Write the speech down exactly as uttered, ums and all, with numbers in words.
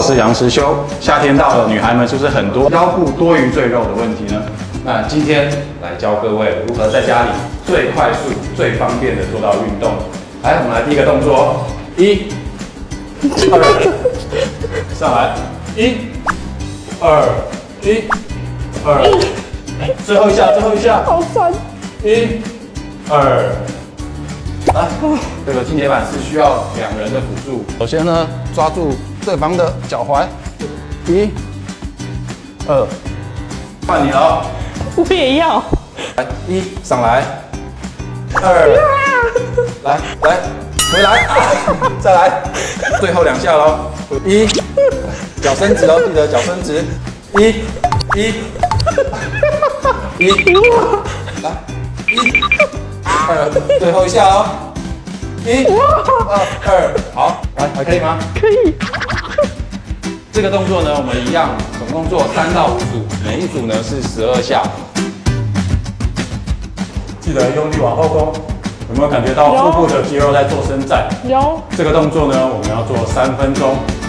是杨实修。夏天到了，女孩们是不是很多腰部多余赘肉的问题呢？那今天来教各位如何在家里最快速、最方便的做到运动。来，我们来第一个动作，一、二，上来，一、二、一、二，最后一下，最后一下， 好酸。 一、二。 来，这个进阶版是需要两人的辅助。首先呢，抓住对方的脚踝，一、二，换你了。 我也要。 来，一上来，二，来来回来，啊、再来，最后两下喽。一，脚伸直哦，记得脚伸直。一，一，一，来，一。 二，最后一下哦，一、二、二，好，来，还可以吗？ 可以。 这个动作呢，我们一样，总共做三到五组，每一组呢是十二下。记得用力往后弓，有没有感觉到腹部的肌肉在做伸展？ 有。 这个动作呢，我们要做三分钟。